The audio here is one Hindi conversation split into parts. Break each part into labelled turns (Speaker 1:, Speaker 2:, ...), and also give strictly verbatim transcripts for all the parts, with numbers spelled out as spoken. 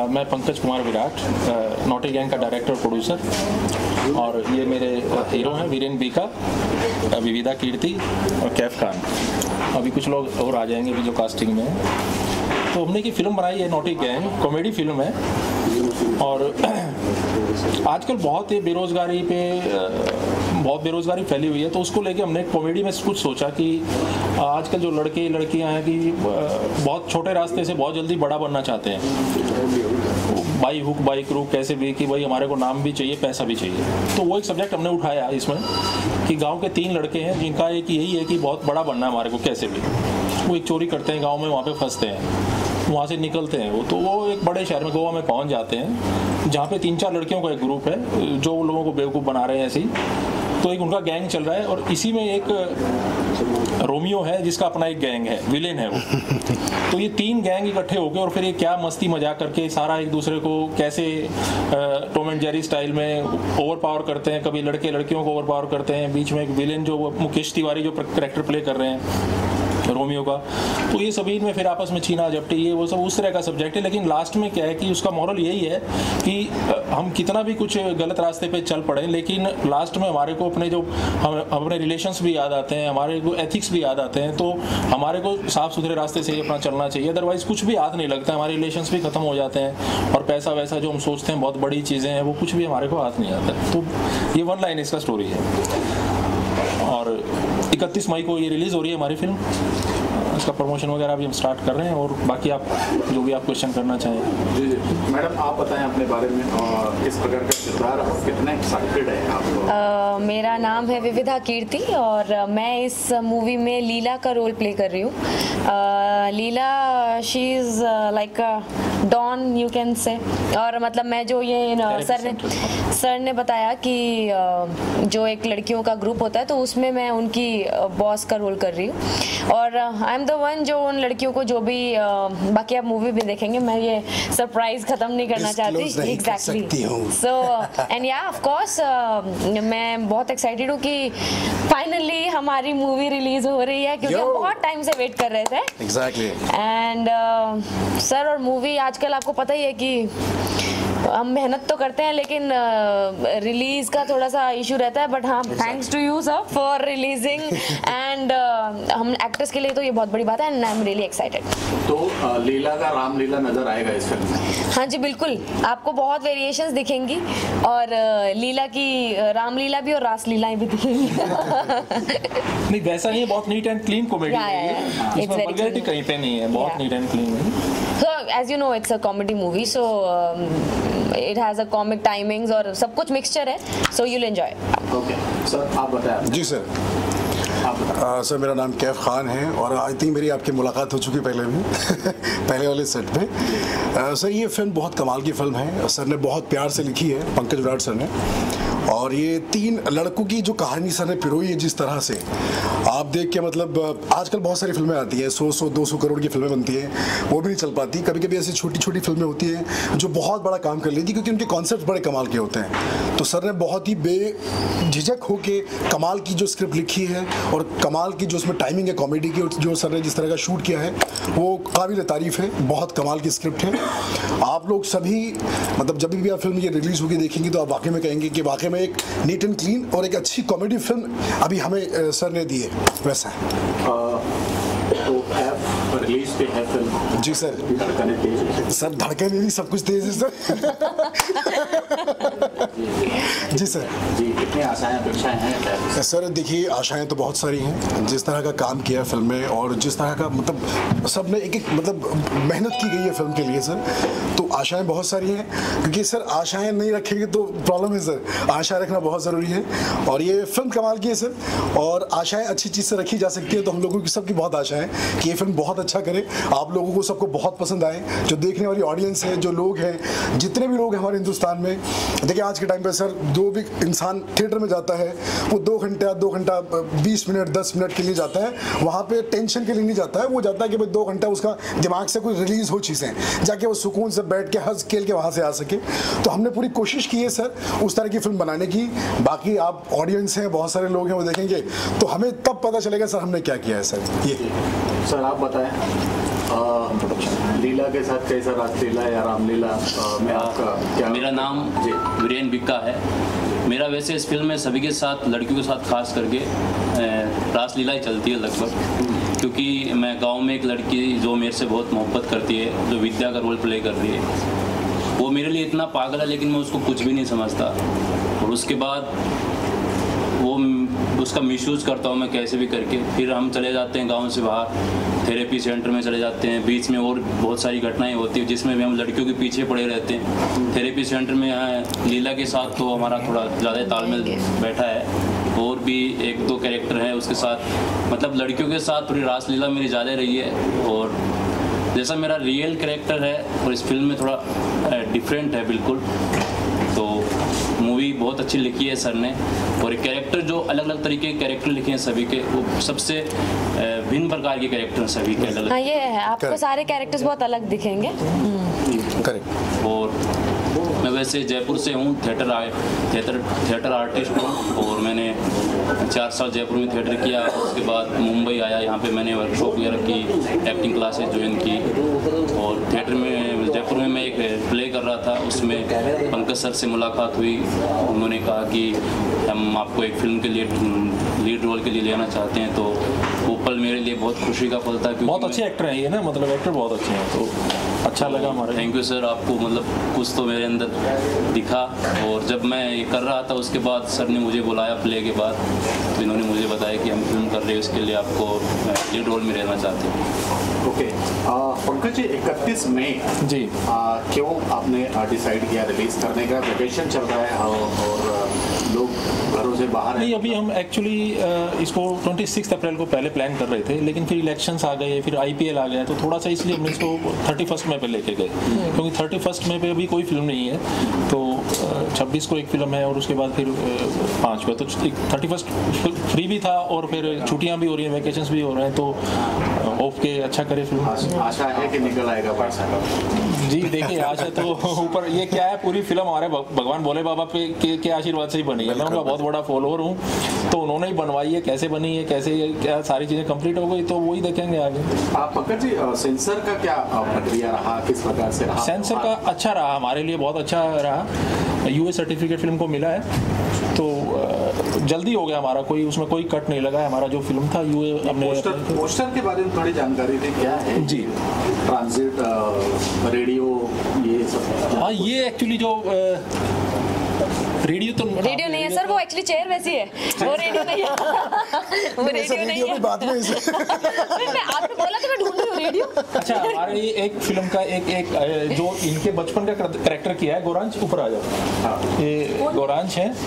Speaker 1: मैं पंकज कुमार विराट, नॉटी गैंग का डायरेक्टर और प्रोड्यूसर, और ये मेरे हीरो हैं वीरेन बीका, विविधा कीर्ति और कैफ खान। अभी कुछ लोग और आ जाएंगे भी जो कास्टिंग में हैं। तो हमने की फिल्म बनाई है नॉटी गैंग, कॉमेडी फिल्म है। और आजकल बहुत ही बेरोज़गारी पे बहुत बेरोज़गारी फैली हुई है, तो उसको लेके हमने कॉमेडी में कुछ सोचा कि आजकल जो लड़के लड़कियां हैं कि बहुत छोटे रास्ते से बहुत जल्दी बड़ा बनना चाहते हैं, बाई हुक बाई क्रूक कैसे भी, कि भाई हमारे को नाम भी चाहिए पैसा भी चाहिए। तो वो एक सब्जेक्ट हमने उठाया इसमें कि गांव के तीन लड़के हैं जिनका एक यही है कि बहुत बड़ा बनना है हमारे को कैसे भी। वो एक चोरी करते हैं गाँव में, वहाँ पर फंसते हैं, वहाँ से निकलते हैं वो, तो वो एक बड़े शहर में गोवा में पहुँच जाते हैं जहाँ पे तीन चार लड़कियों का एक ग्रुप है जो लोगों को बेवकूफ़ बना रहे हैं ऐसे ही। तो एक उनका गैंग चल रहा है और इसी में एक रोमियो है जिसका अपना एक गैंग है, विलेन है वो। तो ये तीन गैंग इकट्ठे होकर और फिर ये क्या मस्ती मजाक करके सारा एक दूसरे को कैसे टॉम एंड जेरी स्टाइल में ओवर पावर करते हैं, कभी लड़के लड़कियों को ओवर पावर करते हैं, बीच में एक विलेन जो मुकेश तिवारी जो कैरेक्टर प्ले कर रहे हैं रोमियो का। तो ये सभी में फिर आपस में छीना झपटी, ये वो सब उस तरह का सब्जेक्ट है। लेकिन लास्ट में क्या है कि उसका मॉरल यही है कि हम कितना भी कुछ गलत रास्ते पे चल पड़े, लेकिन लास्ट में हमारे को अपने जो हम अपने रिलेशंस भी याद आते हैं, हमारे को एथिक्स भी याद आते हैं। तो हमारे को साफ सुथरे रास्ते से ही अपना चलना चाहिए, अदरवाइज कुछ भी हाथ नहीं लगता, हमारे रिलेशंस भी खत्म हो जाते हैं और पैसा वैसा जो हम सोचते हैं बहुत बड़ी चीज़ें हैं वो कुछ भी हमारे को हाथ नहीं आता है। तो ये वन लाइन इसका स्टोरी है। और इकतीस मई को ये रिलीज़ हो रही है हमारी फिल्म, इसका प्रमोशन वगैरह भी हम स्टार्ट कर रहे हैं। और बाकी आप जो भी आप क्वेश्चन करना चाहें।
Speaker 2: जी जी मैडम, आप बताएं अपने बारे में और किस प्रकार का किरदार और कितना एक्साइटेड है आप?
Speaker 3: uh, मेरा नाम है विविधा कीर्ति और मैं इस मूवी में लीला का रोल प्ले कर रही हूँ। uh, Leela she is like don you can say. और मतलब मैं जो ये सर ने सर ने बताया कि जो एक लड़कियों का ग्रुप होता है तो उसमें मैं उनकी बॉस का रोल कर रही हूँ। और आई एम द वन जो उन लड़कियों को जो भी बाकी आप मूवी भी देखेंगे, मैं ये सरप्राइज खत्म नहीं करना चाहती। Exactly. So and ya of course मैं बहुत एक्साइटेड हूँ कि फाइनली हमारी मूवी रिलीज हो रही है, क्योंकि हम बहुत टाइम से वेट कर रहे थे।
Speaker 4: एग्जैक्टली।
Speaker 3: एंड सर और मूवी आजकल आपको पता ही है कि हम मेहनत तो करते हैं लेकिन रिलीज uh, का थोड़ा सा इशू रहता है, बट हाँ thanks to you sir for releasing and हम एक्टर्स के लिए तो ये बहुत बड़ी बात है and I am really excited.
Speaker 2: तो uh, लीला का रामलीला नजर आएगा इस फिल्म में?
Speaker 3: हाँ जी बिल्कुल, आपको बहुत वेरिएशंस दिखेंगी और uh, लीला की uh, रामलीला भी और रासलीलाएं भी दिखेंगी।
Speaker 1: नहीं वैसा नहीं है, बहुत नीट एंड क्लीन कॉमेडी है, इसमें वल्गैरिटी कहीं पे नहीं है, बहुत नीट एंड क्लीन है।
Speaker 3: So as you know it's a comedy movie, so um, it has a comic timings और सब कुछ मिक्सचर है, so you'll enjoy.
Speaker 2: Okay, sir आप बताएं।
Speaker 4: जी सर। आ, सर मेरा नाम कैफ खान है और आई थिंक मेरी आपकी मुलाकात हो चुकी पहले भी पहले वाले सेट पे। आ, सर ये फिल्म बहुत कमाल की फिल्म है, सर ने बहुत प्यार से लिखी है, पंकज विराट सर ने। और ये तीन लड़कों की जो कहानी सर ने पिरोई है जिस तरह से, आप देख के मतलब आजकल बहुत सारी फिल्में आती हैं, सौ सौ दो सौ करोड़ की फिल्में बनती हैं, वो भी नहीं चल पाती। कभी कभी ऐसी छोटी छोटी फिल्में होती हैं जो बहुत बड़ा काम कर लेती क्योंकि उनके कॉन्सेप्ट बड़े कमाल के होते हैं। तो सर ने बहुत ही बेझिझक होके कमाल की जो स्क्रिप्ट लिखी है और कमाल की जो उसमें टाइमिंग है कॉमेडी की, जो सर ने जिस तरह का शूट किया है वो काबिल तारीफ़ है, बहुत कमाल की स्क्रिप्ट है। आप लोग सभी मतलब जब भी आप फिल्म ये रिलीज़ होकर देखेंगे तो आप वाकई में कहेंगे कि वाकई में एक नीट एंड क्लीन और एक अच्छी कॉमेडी फिल्म अभी हमें सर ने दी है, वैसा है।
Speaker 2: तो रिलीज पे है फिल्म।
Speaker 4: जी सर।
Speaker 2: धड़कने तेज है
Speaker 4: सर, धड़कने नहीं सब कुछ तेज है सर। जी सर।
Speaker 2: जी कितनी आशाएं अपेक्षाएं हैं
Speaker 4: सर? देखिए आशाएं तो बहुत सारी हैं, जिस तरह का काम किया है फिल्म में और जिस तरह का मतलब सब ने एक एक मतलब मेहनत की गई है फिल्म के लिए सर, तो आशाएं बहुत सारी हैं। क्योंकि सर आशाएं नहीं रखेंगे तो प्रॉब्लम है सर, आशा रखना बहुत ज़रूरी है। और ये फिल्म कमाल की है सर, और आशाएं अच्छी चीज़ से रखी जा सकती है, तो हम लोगों की सबकी बहुत आशा है कि ये फिल्म बहुत अच्छा करे, आप लोगों को सबको बहुत पसंद आए, जो देखने वाली ऑडियंस है, जो लोग हैं, जितने भी लोग हैं हमारे हिंदुस्तान में। देखिए आज के टाइम पे सर जो भी इंसान थिएटर में जाता है वो दो घंटा दो घंटा बीस मिनट दस मिनट के लिए जाता है, वहाँ पे टेंशन के लिए नहीं जाता है, वो जाता है कि भाई दो घंटा उसका दिमाग से कोई रिलीज़ हो चीज़ें, जाके वो सुकून से बैठ के हंस खेल के वहाँ से आ सके। तो हमने पूरी कोशिश की है सर उस तरह की फिल्म बनाने की। बाकी आप ऑडियंस हैं, बहुत सारे लोग हैं, वो देखेंगे तो हमें तब पता चलेगा सर हमने क्या किया है सर। ये
Speaker 2: सर आप बताएं। लीला के साथ कैसा रासलीला या रामलीला अ, में आपका क्या?
Speaker 5: मेरा नाम
Speaker 2: जी
Speaker 5: वीरेन बिक्का है। मेरा वैसे इस फिल्म में सभी के साथ, लड़कियों के साथ खास करके रासलीला ही चलती है लगभग, क्योंकि मैं गांव में एक लड़की जो मेरे से बहुत मोहब्बत करती है, जो विद्या का रोल प्ले कर रही है, वो मेरे लिए इतना पागल है लेकिन मैं उसको कुछ भी नहीं समझता। और उसके बाद वो उसका मिसयूज़ करता हूँ मैं कैसे भी करके। फिर हम चले जाते हैं गांव से बाहर, थेरेपी सेंटर में चले जाते हैं। बीच में और बहुत सारी घटनाएं होती है जिसमें भी हम लड़कियों के पीछे पड़े रहते हैं। थेरेपी सेंटर में यहाँ लीला के साथ तो हमारा थोड़ा ज़्यादा तालमेल बैठा है। और भी एक दो कैरेक्टर हैं उसके साथ, मतलब लड़कियों के साथ थोड़ी रासलीला मेरी ज़्यादा रही है। और जैसा मेरा रियल कैरेक्टर है और इस फिल्म में थोड़ा डिफरेंट है बिल्कुल। तो मूवी बहुत अच्छी लिखी है सर ने, और एक कैरेक्टर जो अलग अलग तरीके के कैरेक्टर लिखे हैं सभी के, वो सबसे भिन्न प्रकार के कैरेक्टर हैं सभी के अलग।
Speaker 3: हाँ ये है, आपको सारे कैरेक्टर्स बहुत अलग दिखेंगे।
Speaker 4: करेक्ट।
Speaker 5: और मैं वैसे जयपुर से हूँ, थिएटर आए थिएटर थिएटर आर्टिस्ट हूँ, और मैंने चार साल जयपुर में थिएटर किया। उसके बाद मुंबई आया, यहाँ पे मैंने वर्कशॉप वगैरह की, एक्टिंग क्लासेस ज्वाइन की। और थिएटर में जयपुर में मैं एक प्ले कर रहा था, उसमें पंकज सर से मुलाकात हुई। उन्होंने कहा कि हम आपको एक फिल्म के लिए लीड रोल के लिए लेना चाहते हैं। तो वो पल मेरे लिए बहुत खुशी का पल था।
Speaker 1: बहुत अच्छे एक्टर हैं ये ना, मतलब एक्टर बहुत अच्छे हैं, तो अच्छा लगा हमारे।
Speaker 5: थैंक यू सर, आपको मतलब कुछ तो मेरे अंदर दिखा। और जब मैं ये कर रहा था उसके बाद सर ने मुझे बुलाया प्ले के बाद, तो इन्होंने मुझे बताया कि हम फिल्म कर रहे हैं, इसके लिए आपको लीड रोल में रहना चाहते हैं।
Speaker 2: ओके पंकज जी, इकतीस मई
Speaker 1: जी
Speaker 2: आ, क्यों आपने डिसाइड किया रिलीज करने का? वेकेशन चल रहा है और, और लोग घरों से बाहर
Speaker 1: नहीं,
Speaker 2: हैं।
Speaker 1: अभी हम एक्चुअली इसको छब्बीस अप्रैल को पहले प्लान कर रहे थे, लेकिन फिर इलेक्शंस आ गए, फिर आईपीएल आ गया, तो थोड़ा सा इसलिए हमने इसको थर्टी फर्स्ट मई पे लेके गए, क्योंकि थर्टी फर्स्ट मई पे अभी कोई फिल्म नहीं है। तो छब्बीस को एक फिल्म है और उसके बाद फिर पाँच पे, तो थर्टी फर्स्ट फ्री भी था और फिर छुट्टियाँ भी हो रही हैं, वैकेशंस भी हो रहे हैं, तो ऑफ के अच्छा करे फिल्म।
Speaker 2: आशा है कि निकल आएगा पैसा का।
Speaker 1: जी देखिए, आशा तो ऊपर, ये क्या है, पूरी फिल्म हमारे भगवान भोले बाबा पे के, के आशीर्वाद से ही बनी है। मैं उनका बहुत बड़ा फॉलोअर हूँ, तो उन्होंने ही बनवाई है। कैसे बनी है, कैसे क्या सारी चीज़ें कंप्लीट हो गई, तो वही देखेंगे आगे।
Speaker 2: आप पंकज जी, सेंसर का क्या प्रक्रिया रहा, किस प्रकार से रहा?
Speaker 1: सेंसर का अच्छा रहा, हमारे लिए बहुत अच्छा रहा। यूए सर्टिफिकेट फिल्म को मिला है, तो जल्दी हो गया हमारा, कोई उसमें कोई कट नहीं लगा है। हमारा जो फिल्म था यूए हमने
Speaker 2: पोस्टर, पोस्टर के बारे में थोड़ी जानकारी थी, क्या है
Speaker 1: जी?
Speaker 2: ट्रांजिट, रेडियो, ये सब।
Speaker 1: हाँ, ये एक्चुअली जो रेडियो तो
Speaker 3: रेडियो नहीं है सर, वो एक्चुअली चेयर वैसी है, वो रेडियो नहीं है। वो रेडियो नहीं है।
Speaker 4: बाद में इसे
Speaker 3: मैं आपने बोला तो मैं ढूंढ रही हूँ रेडियो।
Speaker 1: अच्छा, हमारे एक फिल्म का एक एक जो इनके बचपन का कैरेक्टर किया है, गौरांश, ऊपर आ जाओ। ये गौरांश है,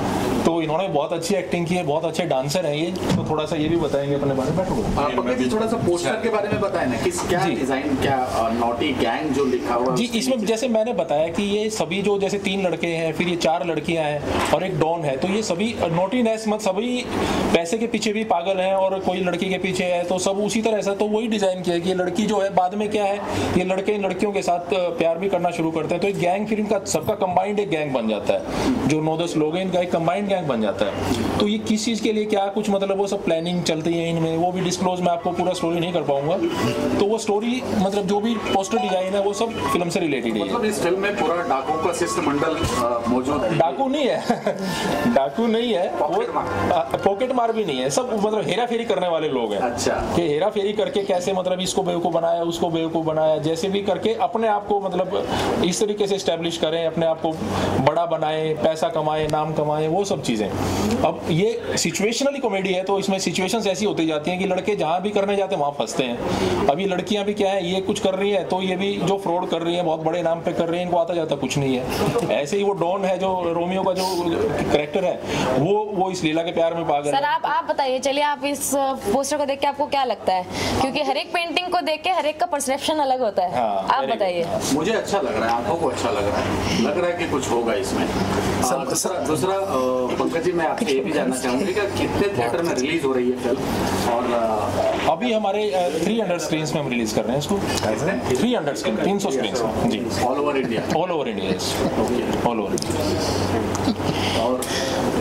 Speaker 1: तो इन्होंने बहुत अच्छी एक्टिंग की है, बहुत अच्छे डांसर हैं ये, तो थोड़ा सा ये भी बताएंगे अपने बारे में। बैठो
Speaker 2: पंकज जी, थोड़ा सा पोस्टर के बारे में बताएं ना, किस क्या डिजाइन, क्या नॉटी गैंग जो लिखा हुआ
Speaker 1: जी। इसमें जैसे मैंने बताया कि ये सभी जो जैसे तीन लड़के हैं, फिर ये चार लड़कियां हैं और एक डॉन है, तो ये सभी नोटीनेस मत सभी पैसे के पीछे भी पागल हैं और कोई लड़की के पीछे है, तो सब उसी तरह से। तो वही डिजाइन किया कि ये लड़की जो है बाद में क्या है, ये लड़के इन लड़कियों के साथ प्यार भी करना शुरू करते हैं, तो एक गैंग फिल्म का सबका कंबाइंड एक गैंग बन जाता है। जो नौ दस लोग हैं, इनका एक कंबाइंड गैंग बन जाता है। तो ये किस चीज के लिए क्या कुछ, मतलब वो सब प्लानिंग चलती है इनमें, वो भी डिस्क्लोज मैं आपको पूरा स्टोरी नहीं कर पाऊंगा। तो वो स्टोरी, मतलब जो भी पोस्टर डिजाइन है, वो सब फिल्म से रिलेटेड है।
Speaker 2: मतलब इस फिल्म में पूरा डाकू का शिष्टमंडल मौजूद है?
Speaker 1: डाकू नहीं है डाकू नहीं है,
Speaker 2: पॉकेट मार,
Speaker 1: पॉकेट मार भी नहीं है, सब मतलब हेरा फेरी करने वाले लोग हैं।
Speaker 2: अच्छा,
Speaker 1: कि हेरा फेरी करके कैसे, मतलब इसको बेवकूफ बनाया, उसको बेवकूफ बनाया, जैसे भी करके अपने आप को मतलब इस तरीके से एस्टेब्लिश करें, अपने आप को बड़ा बनाएं, पैसा कमाएं, नाम कमाएं, वो सब चीजें। अब ये सिचुएशनली कॉमेडी है, तो इसमें सिचुएशंस ऐसी होती जाती हैं कि लड़के जहाँ भी करने जाते हैं वहाँ फंसते हैं। अब ये लड़कियां भी क्या है, ये कुछ कर रही है, तो ये भी जो फ्रॉड कर रही है, बहुत बड़े नाम पे कर रही है, इनको आता जाता कुछ नहीं है। ऐसे ही वो डॉन है, जो रोमियो का जो कैरेक्टर है, वो वो इस लीला के प्यार में पागल है।
Speaker 3: सर आप आप बताइए, चलिए आप इस पोस्टर को देख के आपको क्या लगता है, क्योंकि हर एक पेंटिंग को देख के हर एक का परसेप्शन अलग होता है।
Speaker 1: हाँ,
Speaker 3: आप बताइए।
Speaker 2: मुझे अच्छा लग रहा है, आंखों को अच्छा लग रहा है, लग रहा है कि कुछ होगा इसमें। आ, दूसरा दूसरा पंकज जी, मैं आपसे ये भी जानना चाहूंगी कि कितने थिएटर में रिलीज हो रही है फिल्म? और आ,
Speaker 1: अभी हमारे थ्री हंड्रेड स्क्रीन में हम रिलीज कर रहे हैं इसको। थ्री हंड्रेड स्क्रीन, तीन सौ स्क्रीन में ji,
Speaker 2: all over India.
Speaker 1: All over India, all over India.
Speaker 2: और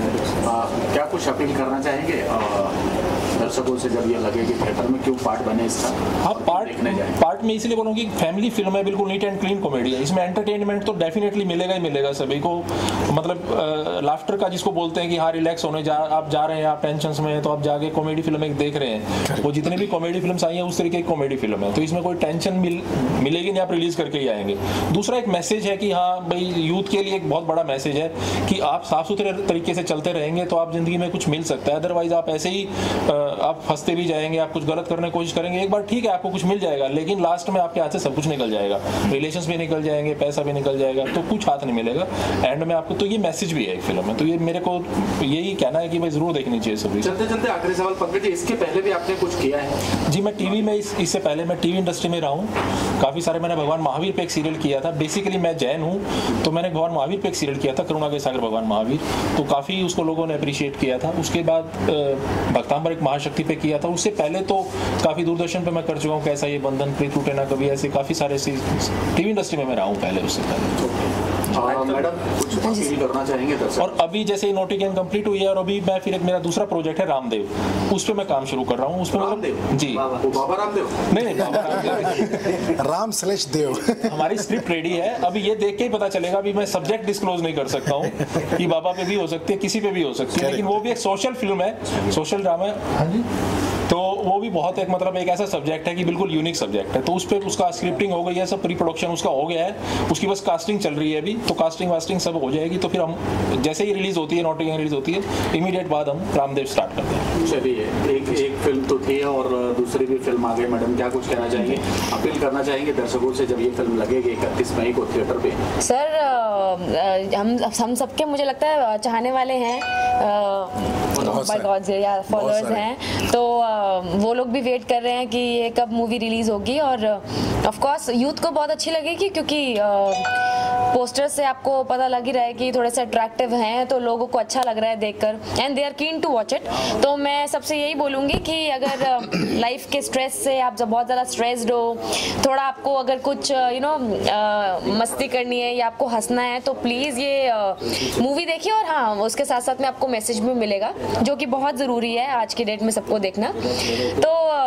Speaker 2: क्या कुछ अपील करना चाहेंगे दर्शकों से जब ये लगे कि थिएटर में क्यों पार्ट बने इसका?
Speaker 1: हाँ, पार्ट पार्ट में इसलिए बोलूँ कि फैमिली फिल्म है, बिल्कुल नीट एंड क्लीन कॉमेडी है। इसमें एंटरटेनमेंट तो डेफिनेटली मिलेगा ही मिलेगा सभी को, मतलब लाफ्टर का जिसको बोलते हैं कि हाँ रिलैक्स होने जा आप जा रहे हैं, आप टेंशन में हैं तो आप जाके कॉमेडी फिल्म एक देख रहे हैं। वो जितनी भी कॉमेडी फिल्म आई हैं उस तरीके की कॉमेडी फिल्म है, तो इसमें कोई टेंशन मिल मिलेगी नहीं, आप रिलीज करके ही आएंगे। दूसरा एक मैसेज है कि हाँ भाई यूथ के लिए एक बहुत बड़ा मैसेज है कि आप साफ सुथरे तरीके से चलते रहेंगे तो आप जिंदगी में कुछ मिल सकता है, अदरवाइज आप ऐसे ही आप फंसते भी जाएंगे, आप कुछ गलत करने की कोशिश करेंगे। एक बार ठीक है आपको कुछ मिल जाएगा, लेकिन लास्ट में आपके हाथ से सब कुछ निकल जाएगा, रिलेशंस भी निकल जाएंगे, पैसा भी निकल जाएगा, तो कुछ हाथ नहीं मिलेगा एंड में आपको। तो ये मैसेज भी है एक फिल्म में, तो ये मेरे को यही कहना है कि भाई जरूर देखनी चाहिए सभी।
Speaker 2: चलते चलते आखिरी सवाल पंकज जी, इसके पहले भी आपने कुछ किया है?
Speaker 1: जी मैं टीवी में इस, इससे पहले मैं टीवी इंडस्ट्री में रहा हूँ काफ़ी सारे। मैंने भगवान महावीर पे एक सीरियल किया था, बेसिकली मैं जैन हूँ तो मैंने भगवान महावीर पे एक सीरियल किया था, करुणा के सागर भगवान महावीर, तो काफ़ी उसको लोगों ने अप्रिशिएट किया था। उसके बाद भक्तांबर एक महाशक्ति पे किया था। उससे पहले तो काफ़ी दूरदर्शन पे मैं कर चुका हूँ, कैसा ये बंधन, प्रीत टूटे ना कभी, ऐसे काफ़ी सारे टीवी इंडस्ट्री में मैं रहा हूँ पहले, उससे पहले।
Speaker 2: मैडम कुछ अपील करना चाहेंगे दर्शक?
Speaker 1: और अभी जैसे नोटी गैंग कंप्लीट हुई है और अभी मैं फिर एक मेरा दूसरा प्रोजेक्ट है रामदेव, उस पर मैं काम शुरू कर रहा हूँ। उसमें
Speaker 2: रामदेव
Speaker 1: जी
Speaker 2: बाबा रामदेव
Speaker 1: नहीं नहीं बाबा रामदेव
Speaker 4: राम स्लैश देव।
Speaker 1: हमारी स्क्रिप्ट रेडी है, अभी ये देख के ही पता चलेगा। अभी मैं सब्जेक्ट डिस्क्लोज नहीं कर सकता हूँ कि बाबा पे भी हो सकती है, किसी पे भी हो सकती है, लेकिन वो भी एक सोशल फिल्म है, सोशल ड्रामा है। हाँ जी, तो वो भी बहुत एक मतलब एक ऐसा सब्जेक्ट है कि बिल्कुल यूनिक सब्जेक्ट है, तो उस पर उसका स्क्रिप्टिंग हो गई है, सब प्री प्रोडक्शन उसका हो गया है, उसकी बस कास्टिंग चल रही है अभी, तो कास्टिंग वास्टिंग सब हो जाएगी, तो फिर हम जैसे ही रिलीज होती है, नोटी गैंग रिलीज होती है, इमीडिएट बाद हम रामदेव स्टार्ट करते हैं।
Speaker 2: चलिए, एक एक फिल्म तो थी और दूसरी भी फिल्म आ गई, मैडम क्या कुछ कहना चाहेंगे, अपील करना चाहेंगे दर्शकों से जब ये फिल्म लगेगी इकतीस मई को थिएटर पे?
Speaker 3: सर हम हम सबके मुझे लगता है चाहने वाले हैं, बाय गॉड या फॉलोअर्स हैं, तो वो लोग भी वेट कर रहे हैं कि ये कब मूवी रिलीज होगी। और ऑफ कोर्स यूथ को बहुत अच्छी लगेगी क्योंकि पोस्टर से आपको पता लग ही रहा है कि थोड़े से अट्रैक्टिव हैं, तो लोगों को अच्छा लग रहा है देखकर and they are keen to watch it. तो मैं सबसे यही बोलूँगी कि अगर लाइफ के स्ट्रेस से आप जब बहुत ज़्यादा स्ट्रेस्ड हो, थोड़ा आपको अगर कुछ यू नो मस्ती करनी है या आपको हंसना है, तो प्लीज़ ये मूवी देखिए। और हाँ, उसके साथ साथ में आपको मैसेज भी मिलेगा जो कि बहुत ज़रूरी है आज की डेट में सबको देखना। तो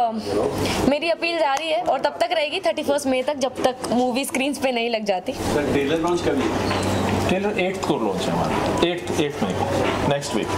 Speaker 3: uh, मेरी अपील जारी है और तब तक रहेगी थर्टी फर्स्ट मई तक, जब तक मूवी स्क्रीन पे नहीं लग जाती।
Speaker 2: ट्रेलर लॉन्च कर लिया?
Speaker 1: ट्रेलर एट्थ को लॉन्च है हमारा, एट्थ एट्थ मई को, नेक्स्ट वीक।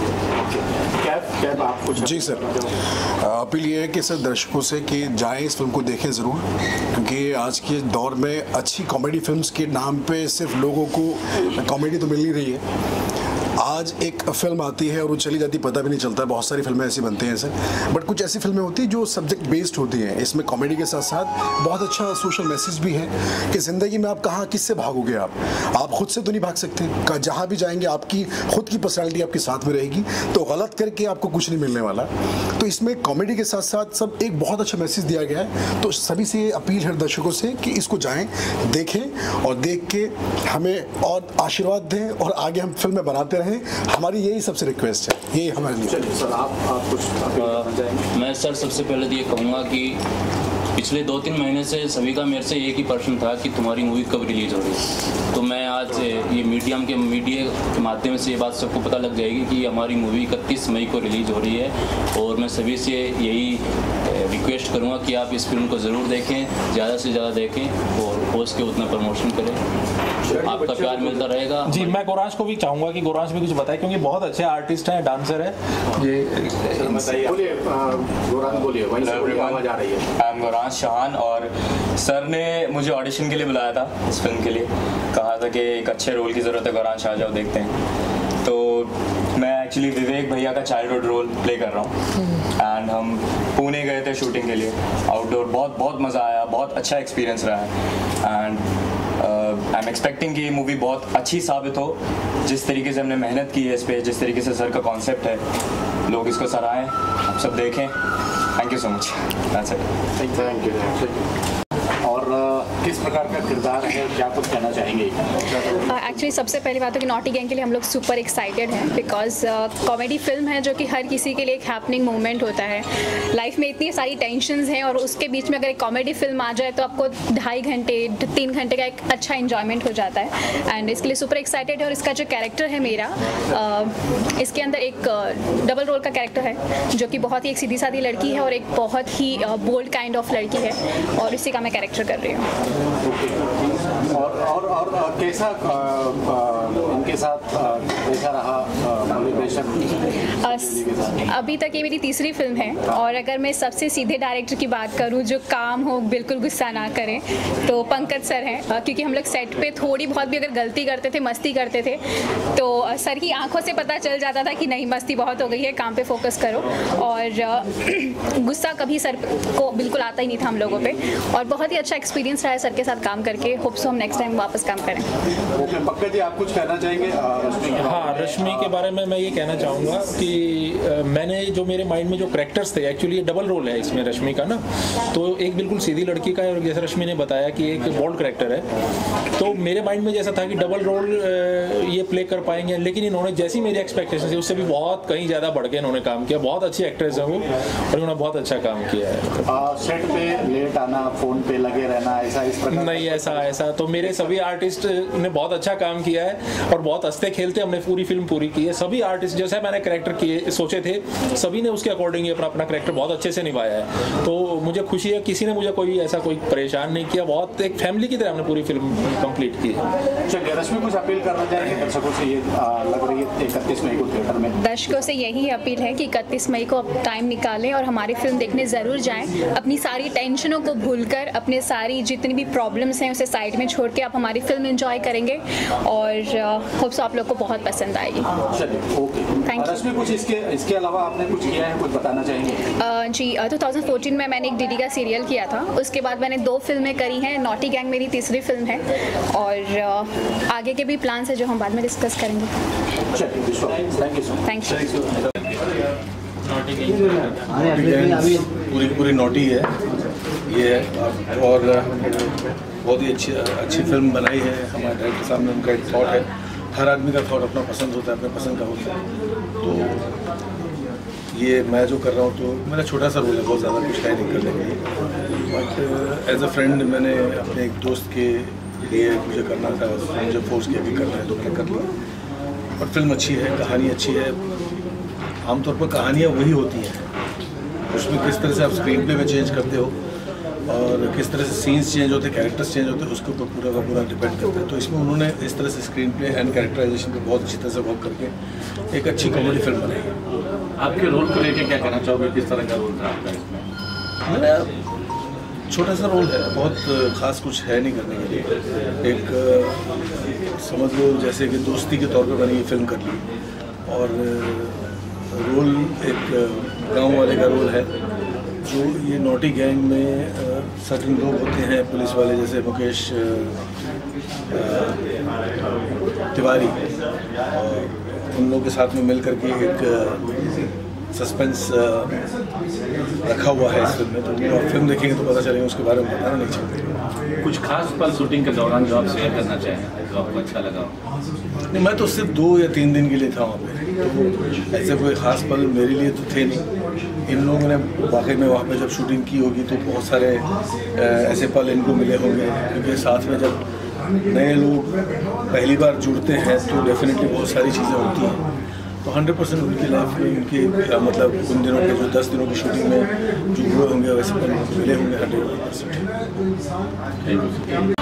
Speaker 2: क्या आप कुछ?
Speaker 4: जी सर, अपील ये है कि सर दर्शकों से कि जाएं इस फिल्म को देखें ज़रूर, क्योंकि आज के दौर में अच्छी कॉमेडी फिल्म्स के नाम पे सिर्फ लोगों को कॉमेडी तो मिल नहीं रही है। आज एक फिल्म आती है और वो चली जाती, पता भी नहीं चलता। बहुत सारी फिल्में ऐसी बनती हैं सर, बट कुछ ऐसी फिल्में होती हैं जो सब्जेक्ट बेस्ड होती हैं। इसमें कॉमेडी के साथ साथ बहुत अच्छा सोशल मैसेज भी है कि ज़िंदगी में आप कहाँ किससे भागोगे, आप आप खुद से तो नहीं भाग सकते। जहाँ भी जाएंगे आपकी खुद की पर्सनैलिटी आपके साथ में रहेगी, तो गलत करके आपको कुछ नहीं मिलने वाला। तो इसमें कॉमेडी के साथ साथ सब एक बहुत अच्छा मैसेज दिया गया है। तो सभी से अपील है दर्शकों से कि इसको जाएँ, देखें और देख के हमें और आशीर्वाद दें और आगे हम फिल्में बनाते रहें। हमारी यही सबसे रिक्वेस्ट है, यही हमारे लिए।
Speaker 2: चलिए सर, आप आप कुछ अपील जाएंगे?
Speaker 5: मैं सर सबसे पहले तो ये कहूँगा कि पिछले दो तीन महीने से सभी का मेरे से एक ही प्रश्न था कि तुम्हारी मूवी कब रिलीज हो रही है। तो मैं आज ये मीडियम के मीडिया के माध्यम से ये बात सबको पता लग जाएगी कि हमारी मूवी इकतीस मई को रिलीज हो रही है। और मैं सभी से यही रिक्वेस्ट करूँगा कि आप इस फिल्म को ज़रूर देखें, ज़्यादा से ज़्यादा देखें और हो सके उतना प्रमोशन करें। आपका प्यार मिलता रहेगा।
Speaker 1: जी, मैं गोरांश को भी चाहूँगा कि गोरांश भी कुछ बताए, क्योंकि बहुत अच्छे आर्टिस्ट हैं, डांसर है ये।
Speaker 2: बोलिए गोरांश, बोलिए, वहीं से आवाज आ रही है।
Speaker 6: आई एम गोरांश चौहान और सर ने मुझे ऑडिशन के लिए बुलाया था इस फिल्म के लिए, कहा था कि एक अच्छे रोल की ज़रूरत है, गोरांश आ जाओ देखते हैं। तो मैं एक्चुअली विवेक भैया का चाइल्डहुड रोल प्ले कर रहा हूँ एंड हम पुणे गए थे शूटिंग के लिए, आउटडोर। बहुत बहुत मज़ा आया, बहुत अच्छा एक्सपीरियंस रहा है एंड आई एम एक्सपेक्टिंग कि ये मूवी बहुत अच्छी साबित हो। जिस तरीके से हमने मेहनत की है इस पर, जिस तरीके से सर का कॉन्सेप्ट है, लोग इसको सराहें, आप सब देखें। Thank you so much. That's it.
Speaker 2: Thank you. और किस प्रकार का किरदार है, क्या कुछ कहना चाहेंगे?
Speaker 7: एक्चुअली uh, सबसे पहली बात है कि नॉटी गैंग के लिए हम लोग सुपर एक्साइटेड हैं, बिकॉज कॉमेडी फिल्म है जो कि हर किसी के लिए एक हैपनिंग मोमेंट होता है। लाइफ में इतनी सारी टेंशन्स हैं और उसके बीच में अगर एक कॉमेडी फिल्म आ जाए तो आपको ढाई घंटे तीन घंटे का एक अच्छा इंजॉयमेंट हो जाता है, एंड इसके लिए सुपर एक्साइटेड है। और इसका जो कैरेक्टर है मेरा, uh, इसके अंदर एक डबल uh, रोल का कैरेक्टर है जो कि बहुत ही एक सीधी सादी लड़की है और एक बहुत ही बोल्ड काइंड ऑफ लड़की है, और इसी का मैं कैरेक्टर कर रही हूँ।
Speaker 2: और और और कैसा आ, आ, इनके साथ कैसा रहा
Speaker 7: मोटिवेशन? अभी तक ये मेरी तीसरी फिल्म है, और अगर मैं सबसे सीधे डायरेक्टर की बात करूँ जो काम हो, बिल्कुल गुस्सा ना करें, तो पंकज सर हैं। क्योंकि हम लोग सेट पे थोड़ी बहुत भी अगर गलती करते थे, मस्ती करते थे, तो सर की आंखों से पता चल जाता था कि नहीं, मस्ती बहुत हो गई है, काम पे फोकस करो। और गुस्सा कभी सर को बिल्कुल आता ही नहीं था हम लोगों पे, और बहुत ही अच्छा एक्सपीरियंस रहा है सर के साथ काम करके। होप सो हम नेक्स्ट टाइम वापस काम करें।
Speaker 2: ओके, पंकज जी, आप कुछ कहना चाहेंगे रश्मि के?
Speaker 1: हाँ, रश्मि के बारे में मैं ये कहना चाहूँगा कि आ, मैंने जो मेरे माइंड में जो करैक्टर्स थे, एक्चुअली ये डबल रोल है इसमें रश्मि का ना, तो एक बिल्कुल सीधी लड़की का है और जैसे रश्मि ने बताया कि एक बोल्ड करैक्टर है, तो मेरे माइंड में जैसा था कि डबल रोल ये प्ले कर पाएंगे, लेकिन इन्होंने जैसी मेरी एक्सपेक्टेशन थी उससे भी बहुत कहीं ज़्यादा बढ़ के इन्होंने काम किया। बहुत अच्छी एक्ट्रेस है वो और उन्होंने बहुत अच्छा काम किया है।
Speaker 2: आ, सेट पे लेट आना, फोन पे लगे रहना, ऐसा इस प्रकार?
Speaker 1: नहीं, ऐसा ऐसा तो मेरे सभी आर्टिस्ट ने बहुत अच्छा काम किया है और बहुत हंसते खेलते हमने पूरी फिल्म पूरी की है। सभी आर्टिस्ट जैसे मैंने कैरेक्टर किए सोचे थे, सभी ने उसके अकॉर्डिंग ही अपना अपना कैरेक्टर बहुत अच्छे से निभाया है। तो मुझे खुशी है, किसी ने मुझे कोई ऐसा कोई परेशान नहीं किया, बहुत एक फैमिली की तरह हमने पूरी फिल्म कंप्लीट की है।
Speaker 2: चलिए, रश्मि कुछ अपील करना चाहेंगे दर्शकों से? ये लग रही है इकतीस मई को थिएटर में।
Speaker 7: दर्शकों से यही अपील है कि इकतीस मई को टाइम निकालें और हमारी फिल्म देखने ज़रूर जाएं। अपनी सारी टेंशनों को भूलकर, अपने सारी जितनी भी प्रॉब्लम्स हैं उसे साइड में छोड़ के आप हमारी फिल्म एंजॉय करेंगे, और होप सो आप लोग को बहुत पसंद आएगी।
Speaker 2: चलिए, ओके,
Speaker 7: थैंक यू।
Speaker 2: रश्मि, कुछ इसके इसके अलावा आपने कुछ किया है, कुछ बताना चाहेंगे?
Speaker 7: uh, जी uh, दो हज़ार चौदह में मैंने एक डीडी का सीरियल किया था, उसके बाद मैंने दो फिल्में करी हैं। नॉटी गैंग मेरी तीसरी फिल्म है, और uh, आगे के भी प्लान्स हैं जो हम बाद में डिस्कस करेंगे।
Speaker 2: Thank you.
Speaker 7: Thank you.
Speaker 8: पूरी पूरी नोटी है ये है, और बहुत ही अच्छी अच्छी फिल्म बनाई है हमारे डायरेक्टर साहब ने। उनका एक थॉट है, हर आदमी का थॉट अपना पसंद होता है, अपने पसंद का होता है। तो ये मैं जो कर रहा हूँ, तो मेरा छोटा सा रोल है, बहुत ज़्यादा कुछ है नहीं करने के लिए, बट एज अ फ्रेंड मैंने अपने एक दोस्त के लिए मुझे करना था, मुझे फोर्स किया कि करना है तो मैंने कर लिया। और फिल्म अच्छी है, कहानी अच्छी है। आमतौर पर कहानियाँ वही होती हैं, उसमें किस तरह से आप स्क्रीन प्ले में चेंज करते हो और किस तरह से सीन्स चेंज होते हैं, कैरेक्टर्स चेंज होते हैं, उसके ऊपर पूरा का पूरा डिपेंड करता है। तो इसमें उन्होंने इस तरह से स्क्रीन प्ले एंड कैरेक्टराइजेशन पे बहुत अच्छी तरह से वर्क करके एक अच्छी कॉमेडी फिल्म बनाई है।
Speaker 2: आपके रोल को लेकर क्या कहना चाहोगे? किस तरह का रोल था आपका इसमें?
Speaker 8: मेरा छोटा सा रोल है, बहुत ख़ास कुछ है नहीं करने के लिए। एक समझ लो जैसे कि दोस्ती के तौर पर मैंने ये फिल्म कर ली, और रोल एक गांव वाले का रोल है, जो ये नॉटी गैंग में सर्टेन लोग होते हैं पुलिस वाले, जैसे मुकेश तिवारी, और उन लोगों के साथ में मिल करके एक सस्पेंस रखा हुआ है इस फिल्म में। तो आप फिल्म देखेंगे तो पता चलेगा, उसके बारे में बताना नहीं चाहते।
Speaker 2: कुछ खास पल शूटिंग के दौरान जो आप शेयर करना चाहें, जो आपको अच्छा लगा?
Speaker 8: नहीं, मैं तो सिर्फ दो या तीन दिन के लिए था वहाँ पे, तो ऐसे कोई ख़ास पल मेरे लिए तो थे नहीं। इन लोगों ने वाकई में वहाँ पे जब शूटिंग की होगी तो बहुत सारे ऐसे पल इनको मिले होंगे, क्योंकि साथ में जब नए लोग पहली बार जुड़ते हैं तो डेफिनेटली बहुत सारी चीज़ें होती हैं। तो हंड्रेड परसेंट उनकी लाइफ में, उनकी मतलब उन दिनों के जो दस दिनों की शूटिंग में जो हुए होंगे वैसे पल मिले होंगे हंड्रेड परसेंट।